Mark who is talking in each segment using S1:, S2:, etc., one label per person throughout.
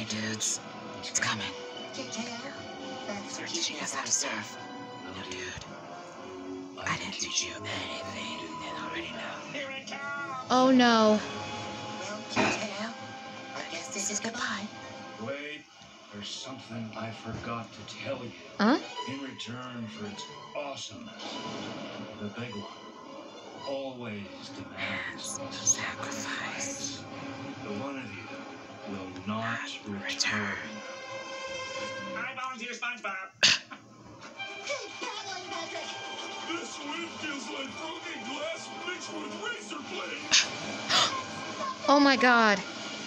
S1: dudes. It's coming. They're teaching us how to surf. No, dude. I didn't teach you anything you didn't already know. Here it comes!
S2: Oh no.
S1: Well, Tail, I guess this is goodbye.
S3: Wait, there's something I forgot to tell you.
S2: Huh?
S3: In return for its awesomeness, the big one always demands
S1: Sacrifice.
S3: The one of you will not return.
S4: I volunteer SpongeBob.
S3: This wind feels like broken glass mixed with razor blades.
S2: Oh my god.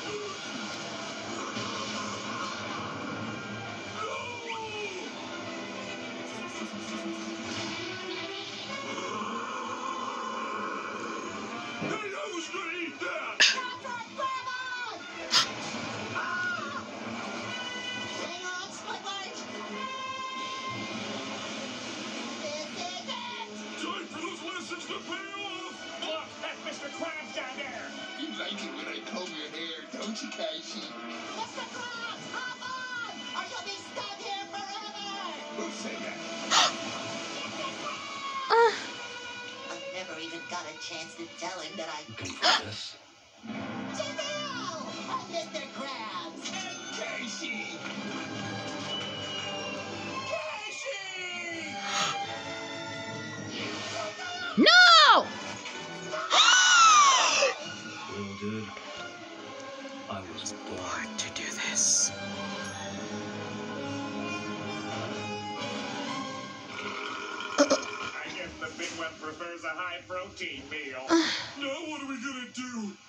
S3: Hey, I was gonna eat that!
S5: Hang on, Spotlight! This is it!
S3: Time for those lessons to pay off!
S4: Look, that's Mr. Krabs down there.
S6: You like it when I comb your hair, don't you, Kashi?
S5: Mr. Krabs, hop on! Or you'll be stuck here forever!
S6: Who said that?
S5: I've never even got a chance to tell him that I...
S3: Looking for this?
S5: Janelle! I'm Mr. Krabs!
S6: And Kashi!
S2: No!
S3: Little dude, I was born
S1: To do this.
S4: I guess the big one prefers a high-protein meal.
S3: Now what are we gonna do?